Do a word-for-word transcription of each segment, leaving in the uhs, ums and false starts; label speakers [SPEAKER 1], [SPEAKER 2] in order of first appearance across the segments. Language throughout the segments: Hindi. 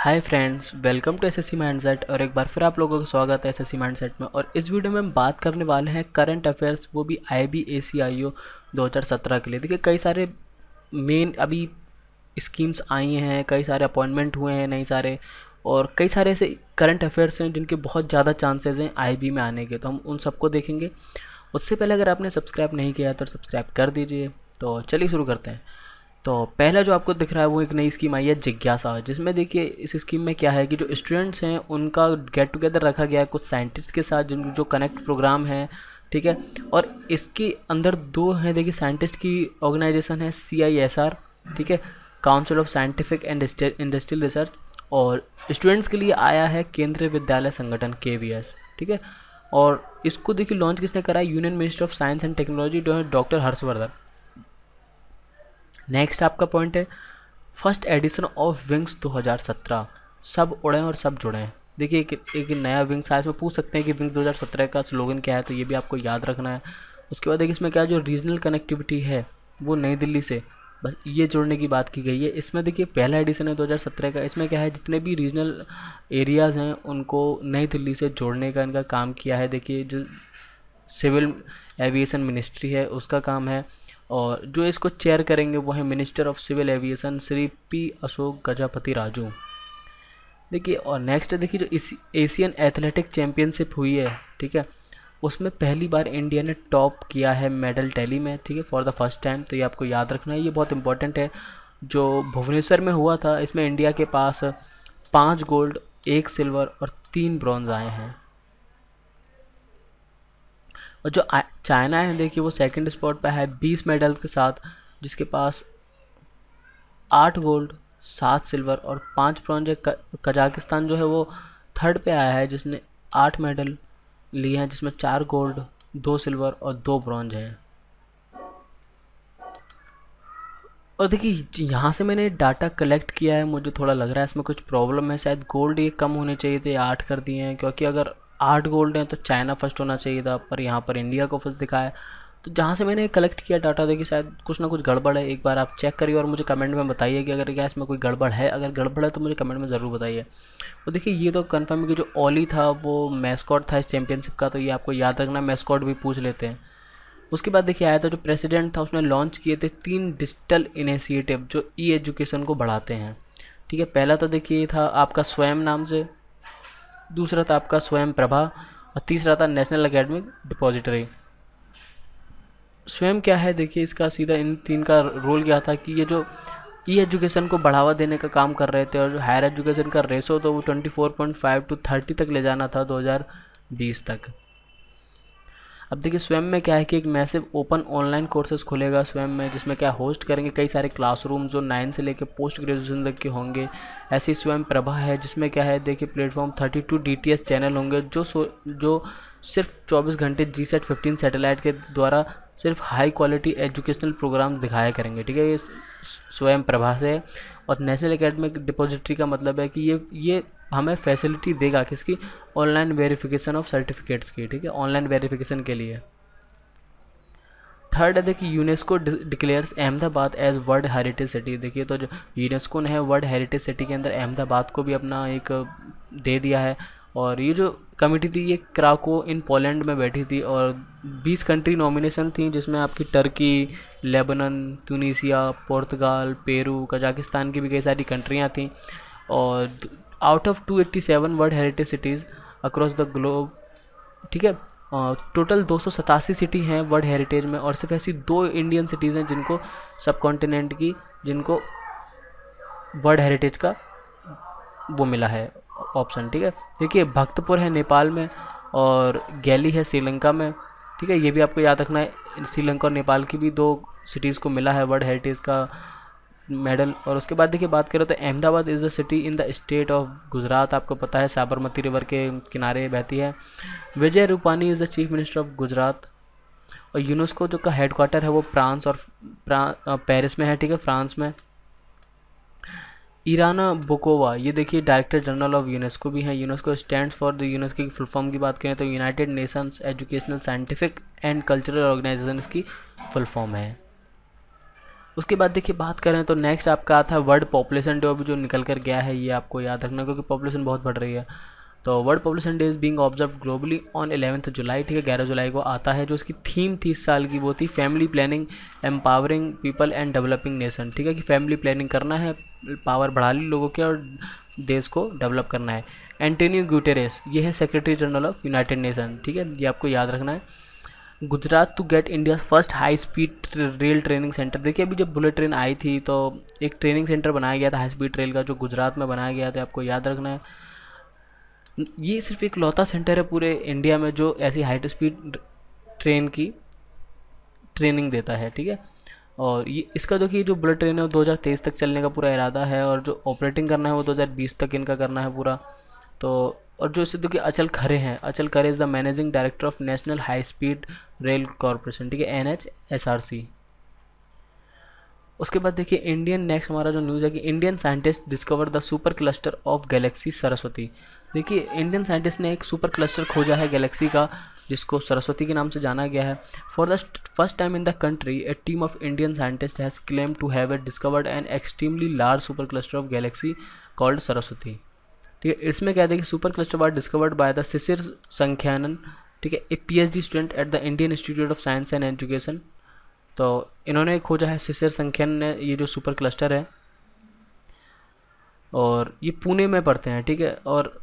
[SPEAKER 1] Hi friends, welcome to SSC mindset. और एक बार फिर आप लोगों का स्वागत है एसएससी माइंडसेट में। और इस वीडियो में हम बात करने वाले हैं करंट अफेयर्स, वो भी आईबीएसीआईओ दो हज़ार सत्रह के लिए। देखिए, कई सारे मेन अभी स्कीम्स आई हैं, कई सारे अपॉइंटमेंट हुए हैं नई सारे, और कई सारे ऐसे करंट अफेयर्स हैं जिनके बहुत ज़्यादा चांसेस हैं आईबी में आने के। तो हम उन सबको देखेंगे। उससे पहले अगर आपने सब्सक्राइब नहीं किया तो सब्सक्राइब कर दीजिए। तो चलिए शुरू करते हैं। तो पहला जो आपको दिख रहा है वो एक नई स्कीम आई है जिज्ञासा, जिसमें देखिए इस स्कीम में क्या है कि जो स्टूडेंट्स हैं उनका गेट टुगेदर रखा गया है कुछ साइंटिस्ट के साथ, जिन जो कनेक्ट प्रोग्राम है, ठीक है। और इसके अंदर दो हैं, देखिए साइंटिस्ट की ऑर्गेनाइजेशन है सी आई एस आर, ठीक है, council of scientific and industrial research. और स्टूडेंट्स के लिए आया है केंद्रीय विद्यालय संगठन के वी एस, ठीक है। और इसको देखिए लॉन्च किसने करा है, union minister of science and technology doctor Harshvardhan. Next आपका पॉइंट है फर्स्ट एडिशन ऑफ विंग्स दो हज़ार सत्रह, सब उड़े और सब जुड़े हैं। देखिए एक, एक नया विंग्स आया, इसमें पूछ सकते हैं कि विंग्स दो हज़ार सत्रह का स्लोगन क्या है, तो ये भी आपको याद रखना है। उसके बाद देखिए इसमें क्या जो रीजनल कनेक्टिविटी है वो नई दिल्ली से, बस ये जोड़ने की बात की गई है। इसमें देखिए पहला एडिशन है दो हज़ार सत्रह का, इसमें क्या है जितने भी रीजनल एरियाज़ हैं उनको नई दिल्ली से जोड़ने का इनका काम किया है। देखिए जो सिविल एविएशन मिनिस्ट्री है उसका काम है, और जो इसको चेयर करेंगे वो है minister of civil aviation Shri P Ashok Gajapathi Raju. देखिए और नेक्स्ट देखिए जो इस एशियन एथलेटिक चैम्पियनशिप हुई है, ठीक है, उसमें पहली बार इंडिया ने टॉप किया है मेडल टैली में, ठीक है, फॉर द फर्स्ट टाइम। तो ये आपको याद रखना है, ये बहुत इंपॉर्टेंट है। जो भुवनेश्वर में हुआ था इसमें इंडिया के पास पाँच गोल्ड, एक सिल्वर और तीन ब्रॉन्ज आए हैं। और जो चाइना है देखिए वो सेकंड स्पॉट पे है बीस मेडल के साथ, जिसके पास आठ गोल्ड, सात सिल्वर और पाँच ब्रॉन्ज है। कजाकिस्तान जो है वो थर्ड पे आया है, जिसने आठ मेडल लिए हैं, जिसमें चार गोल्ड, दो सिल्वर और दो ब्रॉन्ज हैं। और देखिए यहाँ से मैंने डाटा कलेक्ट किया है, मुझे थोड़ा लग रहा है इसमें कुछ प्रॉब्लम है, शायद गोल्ड ये कम होने चाहिए थे, आठ कर दिए हैं। क्योंकि अगर आठ गोल्ड हैं तो चाइना फर्स्ट होना चाहिए था, पर यहाँ पर इंडिया को फर्स्ट दिखाया। तो जहाँ से मैंने कलेक्ट किया डाटा, देखिए शायद कुछ ना कुछ गड़बड़ है। एक बार आप चेक करिए और मुझे कमेंट में बताइए कि अगर क्या इसमें कोई गड़बड़ है। अगर गड़बड़ है तो मुझे कमेंट में ज़रूर बताइए। तो देखिए ये तो कन्फर्म है कि जो ओली था वो मैस्कॉट था इस चैम्पियनशिप का, तो ये आपको याद रखना, मैस्कॉट भी पूछ लेते हैं। उसके बाद देखिए आया था जो प्रेसिडेंट था, उसने लॉन्च किए थे तीन डिजिटल इनिशिएटिव जो ई एजुकेशन को बढ़ाते हैं, ठीक है। पहला तो देखिए ये था आपका स्वयं नाम से, दूसरा था आपका स्वयं प्रभा, और तीसरा था नेशनल एकेडमिक डिपॉजिटरी। स्वयं क्या है, देखिए इसका सीधा इन तीन का रोल क्या था कि ये जो ई एजुकेशन को बढ़ावा देने का काम कर रहे थे, और जो हायर एजुकेशन का रेशो तो वो चौबीस पॉइंट पाँच टू तीस तक ले जाना था दो हज़ार बीस तक। अब देखिए स्वयं में क्या है कि एक मैसिव ओपन ऑनलाइन कोर्सेज खुलेगा स्वयं में, जिसमें क्या होस्ट करेंगे कई सारे क्लासरूम जो नाइन से लेकर पोस्ट ग्रेजुएशन तक के होंगे। ऐसी स्वयं प्रभा है जिसमें क्या है देखिए platform thirty two D T S channel होंगे, जो जो सिर्फ चौबीस घंटे जी सेट फिफ्टीन सैटेलाइट के द्वारा सिर्फ हाई क्वालिटी एजुकेशनल प्रोग्राम दिखाया करेंगे, ठीक है। ये स्वयं प्रभा से। और नेशनल एकेडमिक डिपॉजिटरी का मतलब है कि ये ये हमें फैसिलिटी देगा किसकी, ऑनलाइन वेरिफिकेशन ऑफ सर्टिफिकेट्स की, ठीक है, ऑनलाइन वेरिफिकेशन के लिए। थर्ड है देखिए UNESCO declares Ahmedabad as world heritage city. देखिए तो जो यूनेस्को ने है वर्ल्ड हेरिटेज सिटी के अंदर अहमदाबाद को भी अपना एक दे दिया है। और ये जो कमेटी थी ये क्राको इन पोलैंड में बैठी थी, और बीस कंट्री नॉमिनेशन थी, जिसमें आपकी Turkey, Lebanon, Tunisia, Portugal, Peru, Kazakhstan की भी कई सारी कंट्रियाँ थीं। और out of two eighty seven world heritage cities across the globe, ठीक है, टोटल दो सौ सतासी सिटी हैं वर्ल्ड हेरिटेज में, और सिर्फ ऐसी दो इंडियन सिटीज़ हैं जिनको सब कॉन्टिनेंट की, जिनको वर्ल्ड हेरिटेज का वो मिला है ऑप्शन, ठीक है। देखिए भक्तपुर है नेपाल में, और गैली है श्रीलंका में, ठीक है, ये भी आपको याद रखना है। श्रीलंका और नेपाल की भी दो सिटीज़ को मिला है वर्ल्ड हेरिटेज का मेडल। और उसके बाद देखिए बात करें तो Ahmedabad is the city in the state of Gujarat, आपको पता है साबरमती रिवर के किनारे बहती है। Vijay Rupani is the chief minister of Gujarat. और यूनेस्को जो का हेडक्वार्टर है वो फ्रांस और पेरिस में है, ठीक है, फ्रांस में। इराना बोकोवा, ये देखिए डायरेक्टर जनरल ऑफ यूनेस्को भी हैं। UNESCO stands for the UNESCO की फुल फॉर्म की बात करें तो united nations educational scientific and cultural organisation इसकी फुल फॉर्म है। उसके बाद देखिए बात करें तो नेक्स्ट आपका आता है वर्ल्ड पॉपुलेशन डे, अभी जो निकल कर गया है, ये आपको याद रखना क्योंकि पॉपुलेशन बहुत बढ़ रही है। तो world population day is being observe globally on eleventh July, ठीक है, ग्यारह जुलाई को आता है। जो उसकी थीम थी इस साल की वो थी family planning empowering people and developing nation, ठीक है, कि फैमिली प्लानिंग करना है, पावर बढ़ा ली लोगों के और देश को डेवलप करना है। एंटोनियो गुटेरेस, ये है secretary general of united nation, ठीक है, ये आपको याद रखना है। Gujarat to get India first high speed rail training centre, देखिए अभी जब बुलेट ट्रेन आई थी तो एक ट्रेनिंग सेंटर बनाया गया था हाई स्पीड रेल का, जो गुजरात में बनाया गया था, आपको याद रखना है। ये सिर्फ एक लौता सेंटर है पूरे इंडिया में जो ऐसी हाई स्पीड ट्रेन की ट्रेनिंग देता है, ठीक है। और ये इसका देखिए जो बुलेट ट्रेन है वो दो हज़ार तेईस तक चलने का पूरा इरादा है, और जो ऑपरेटिंग करना है वो दो हज़ार बीस तक इनका करना है पूरा। तो और जो इससे देखिए अचल खरे हैं, Achal Khare is the managing director of national high speed rail corporation, ठीक है, N H S R C. उसके बाद देखिए इंडियन नेक्स्ट हमारा जो न्यूज़ है कि Indian scientist discover the super cluster of galaxy Saraswati. देखिए इंडियन साइंटिस्ट ने एक सुपर क्लस्टर खोजा है गैलेक्सी का जिसको सरस्वती के नाम से जाना गया है। For the first time in the country a team of Indian scientist has claim to have a discovered an extremely large super cluster of galaxy called Saraswati, ठीक है। इसमें क्या है कि super cluster was discovered by the Shishir Sankhyayan, ठीक है, a PhD student at the Indian institute of science and education. तो इन्होंने खोजा है शिशिर संख्यान ने ये जो सुपर क्लस्टर है, और ये पुणे में पड़ते हैं, ठीक है। और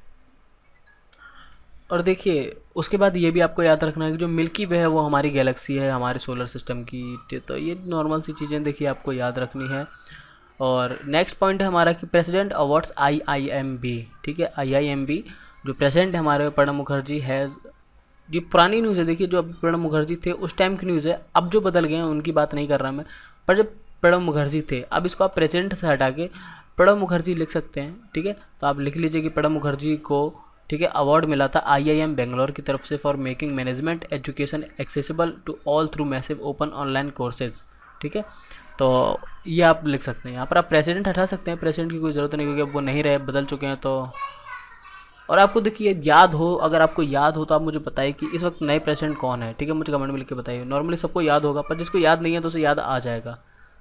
[SPEAKER 1] और देखिए उसके बाद ये भी आपको याद रखना है कि जो मिल्की वे है वो हमारी गैलेक्सी है हमारे सोलर सिस्टम की, तो ये नॉर्मल सी चीज़ें देखिए आपको याद रखनी है। और नेक्स्ट पॉइंट है हमारा कि president awards I I M B, ठीक है, आई आई एम बी जो प्रेसिडेंट है हमारे प्रणब मुखर्जी है। ये पुरानी न्यूज़ है, देखिए जो अभी प्रणब मुखर्जी थे उस टाइम की न्यूज़ है, अब जो बदल गए हैं उनकी बात नहीं कर रहा मैं, पर जब प्रणब मुखर्जी थे, अब इसको आप प्रेसिडेंट से हटा के प्रणब मुखर्जी लिख सकते हैं, ठीक है। तो आप लिख लीजिए कि प्रणब मुखर्जी को, ठीक है, अवार्ड मिला था आई आई एम बेंगलोर की तरफ से for making management education accessible to all through massive open online courses, ठीक है। तो ये आप लिख सकते हैं, यहाँ पर आप प्रेसिडेंट हटा सकते हैं, प्रेसिडेंट की कोई ज़रूरत नहीं क्योंकि अब वो नहीं रहे, बदल चुके हैं। तो और आपको देखिए याद हो, अगर आपको याद हो तो आप मुझे बताइए कि इस वक्त नए प्रेसिडेंट कौन है, ठीक है, मुझे कमेंट में लिख के बताइए। नॉर्मली सबको याद होगा, पर जिसको याद नहीं है तो उसे याद आ जाएगा।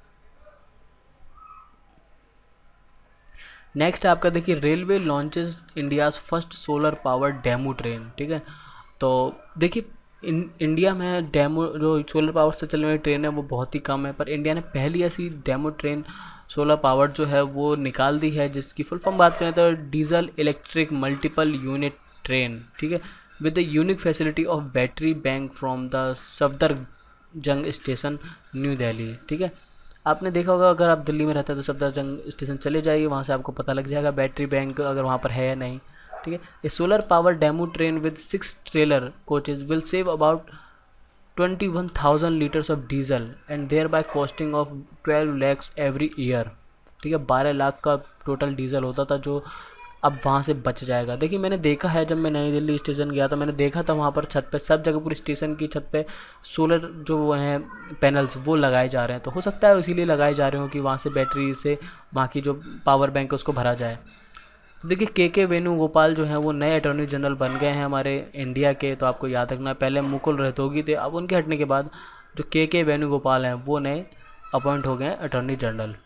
[SPEAKER 1] नेक्स्ट आपका देखिए railway launches India's first solar power demo train, ठीक है। तो देखिए इन इंडिया में डेमो जो सोलर पावर से चलने वाली ट्रेन है वो बहुत ही कम है, पर इंडिया ने पहली ऐसी डेमो ट्रेन सोलर पावर जो है वो निकाल दी है, जिसकी फुल फॉर्म बात करें तो diesel electric multiple unit train, ठीक है, with the unique facility of battery bank from the Safdarjung station new Delhi, ठीक है। आपने देखा होगा अगर आप दिल्ली में रहते हैं तो सफदरजंग स्टेशन चले जाइए, वहाँ से आपको पता लग जाएगा बैटरी बैंक अगर वहाँ पर है या नहीं, ठीक है। A solar power demo train with six trailer coaches will save about twenty one thousand litres of diesel and thereby costing of twelve lakhs every year, ठीक है, बारह लाख का टोटल डीजल होता था जो अब वहाँ से बच जाएगा। देखिए मैंने देखा है, जब मैं नई दिल्ली स्टेशन गया था मैंने देखा था वहाँ पर छत पे सब जगह पूरी स्टेशन की छत पे सोलर जो वो हैं पैनल्स वो लगाए जा रहे हैं। तो हो सकता है इसीलिए लगाए जा रहे हो कि वहाँ से बैटरी से वहाँ की जो पावर बैंक है उसको भरा जाए। तो देखिए के के वेणुगोपाल जो हैं वो नए अटॉर्नी जनरल बन गए हैं हमारे इंडिया के, तो आपको याद रखना है पहले मुकुल रोहतगी थे, अब उनके हटने के बाद जो के के वेणुगोपाल हैं वो नए अपॉइंट हो गए हैं अटॉर्नी जनरल।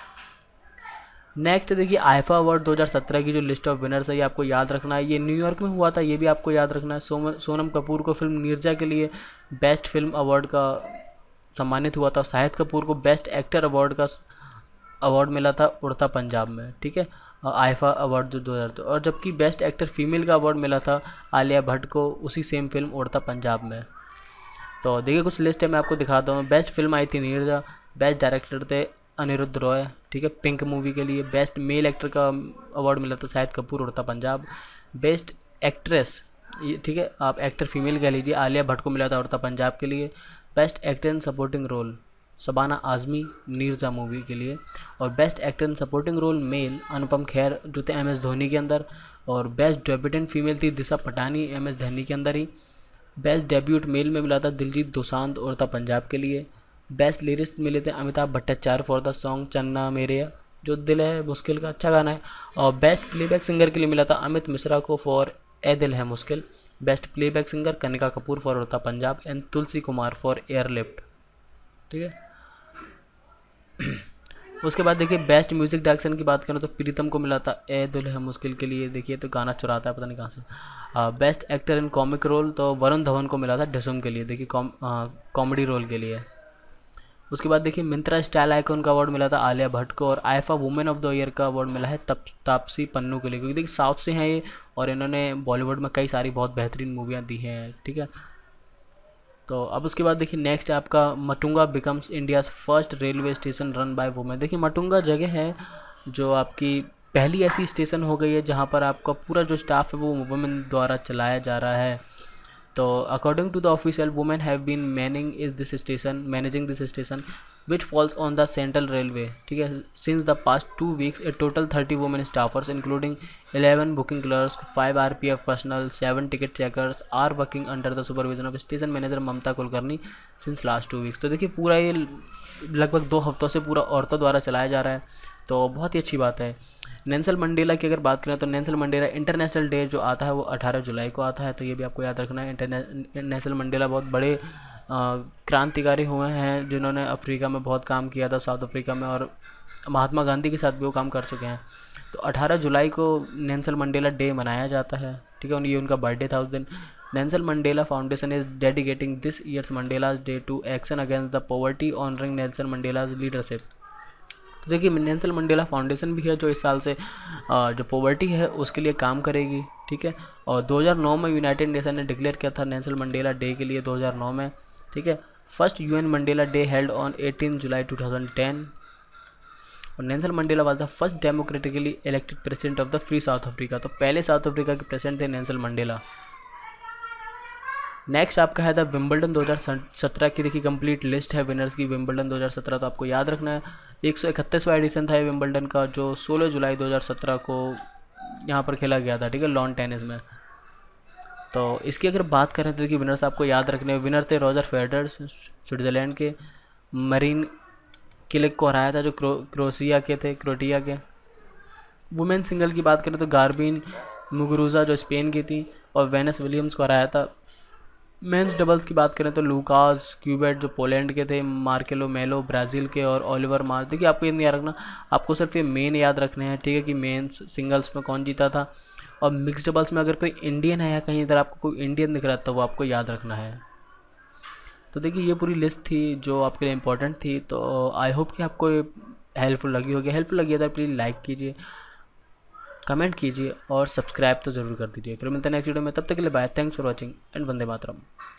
[SPEAKER 1] नेक्स्ट देखिए आईफा अवार्ड दो हज़ार सत्रह की जो लिस्ट ऑफ विनर्स है ये आपको याद रखना है, ये न्यूयॉर्क में हुआ था, ये भी आपको याद रखना है। सोम सोनम कपूर को फिल्म नीरजा के लिए बेस्ट फिल्म अवार्ड का सम्मानित हुआ था, शाहिद कपूर को बेस्ट एक्टर अवार्ड का अवार्ड मिला था उड़ता पंजाब में, ठीक है, आईफा अवार्ड दो हज़ार, और जबकि बेस्ट एक्टर फीमेल का अवार्ड मिला था आलिया भट्ट को उसी सेम फिल्म उड़ता पंजाब में। तो देखिए कुछ लिस्ट है मैं आपको दिखाता हूँ। बेस्ट फिल्म आई थी नीरजा, बेस्ट डायरेक्टर थे अनिरुद्ध रॉय, ठीक है, पिंक मूवी के लिए। बेस्ट मेल एक्टर का अवार्ड मिला था शाहिद कपूर उड़ता पंजाब। बेस्ट एक्ट्रेस, ठीक है, आप एक्टर फीमेल कह लीजिए, आलिया भट्ट को मिला था उड़ता पंजाब के लिए। Best actor in supporting role Shabana Azmi Neerja movie के लिए। और best actor in supporting role male Anupam Kher जो थे एम एस धोनी के अंदर, और बेस्ट डेब्यूटेंट फीमेल थी दिशा पटानी एम एस धोनी के अंदर ही। बेस्ट डेब्यूट मेल में मिला था दिलजीत दोसांझ उड़ता पंजाब के लिए। बेस्ट लिरिस्ट मिले थे Amitabh Bhattacharya for the song Channa मेरे जो दिल है मुश्किल का अच्छा गाना है। और बेस्ट प्लेबैक सिंगर के लिए मिला था अमित मिश्रा को for a Dil Hai Mushkil. Best playback singer Kanika Kapoor for Udta Punjab and Tulsi Kumar for Airlift, ठीक है। उसके बाद देखिए बेस्ट म्यूजिक डायरेक्शन की बात करें तो प्रीतम को मिला था ए दिल है मुश्किल के लिए, देखिए तो गाना चुराता है पता नहीं कहाँ से। Best actor in comic role तो वरुण धवन को मिला था डिसुम के लिए, देखिए कॉमेडी रोल के लिए। उसके बाद देखिए मिंत्रा स्टाइल आइकॉन का अवार्ड मिला था आलिया भट्ट को, और IIFA women of the year का अवार्ड मिला है तप तापसी पन्नू के लिए, क्योंकि देखिए साउथ से हैं ये और इन्होंने बॉलीवुड में कई सारी बहुत बेहतरीन मूवियाँ दी हैं, ठीक है। तो अब उसके बाद देखिए नेक्स्ट है आपका Matunga becomes India's first railway station run by women. देखिए मटुंगा जगह है जो आपकी पहली ऐसी स्टेशन हो गई है जहाँ पर आपका पूरा जो स्टाफ है वो वुमेन द्वारा चलाया जा रहा है। तो according to the official women have been manning is this station managing this station which falls on the central railway, ठीक है। Since the past two weeks a total thirty women staffers including eleven booking clerks, five R P F personnel, seven ticket checkers are working under the supervision of station manager Mamata Kulkarni since last two weeks. तो देखिए पूरा ये लगभग दो हफ्तों से पूरा औरतों द्वारा चलाया जा रहा है, तो बहुत ही अच्छी बात है। नेल्सन मंडेला की अगर बात करें तो नेल्सन मंडेला इंटरनेशनल डे जो आता है वो अठारह जुलाई को आता है, तो ये भी आपको याद रखना है। इंटरने नेल्सन मंडेला बहुत बड़े क्रांतिकारी हुए हैं जिन्होंने अफ्रीका में बहुत काम किया था, साउथ अफ्रीका में, और महात्मा गांधी के साथ भी वो काम कर चुके हैं। तो अठारह जुलाई को नेल्सन मंडेला डे मनाया जाता है, ठीक है। ये उनका बर्थडे था उस दिन। Nelson Mandela foundation is dedicating this year's Mandela's day to action against the poverty honouring Nelson Mandela's leadership. तो देखिए नेल्सन मंडेला फाउंडेशन भी है जो इस साल से जो पॉवर्टी है उसके लिए काम करेगी, ठीक है। और दो हज़ार नौ में यूनाइटेड नेशन ने डिक्लेयर किया था नेल्सन मंडेला डे के लिए दो हज़ार नौ में, ठीक है। First UN Mandela day held on eighteen July two thousand ten, और Nelson Mandela was the first democratically elected president of the free South Africa. तो पहले साउथ अफ्रीका के प्रेसिडेंट थे नेल्सन मंडेला। नेक्स्ट आपका है द विंबलडन दो हज़ार सत्रह की, देखिए कंप्लीट लिस्ट है विनर्स की विंबलडन दो हज़ार सत्रह। तो आपको याद रखना है एक सौ इकतीसवां एडिशन था ये विंबलडन का, जो सोलह जुलाई दो हज़ार सत्रह को यहाँ पर खेला गया था, ठीक है, लॉन टेनिस में। तो इसकी अगर बात करें तो देखिए विनर्स आपको याद रखने हैं। विनर थे रॉजर फेडरर स्विट्ज़रलैंड के, मरीन किलिक को हराया था जो क्रो क्रोशिया के थे क्रोटिया के। वुमेन सिंगल की बात करें तो गार्बिन मुगुरुजा जो स्पेन की थी, और वेनस विलियम्स को हराया था। मेंस डबल्स की बात करें तो लूकास क्यूबेट जो पोलैंड के थे, मार्केलो मेलो ब्राज़ील के, और ओलिवर मार्स। देखिए आपको ये नहीं याद रखना, आपको सिर्फ ये मेन याद रखने हैं, ठीक है, कि मेंस सिंगल्स में कौन जीता था, और मिक्स डबल्स में अगर कोई इंडियन है या कहीं इधर आपको कोई इंडियन दिख रहा था वो आपको याद रखना है। तो देखिए ये पूरी लिस्ट थी जो आपके लिए इम्पोर्टेंट थी। तो आई होप कि आपको हेल्पफुल लगी होगी। हेल्पफुल लगी है तो प्लीज़ लाइक कीजिए, कमेंट कीजिए और सब्सक्राइब तो ज़रूर कर दीजिए। फिर मिलते हैं नेक्स्ट वीडियो में, तब तक के लिए bye, thanks for watching and Vande Mataram.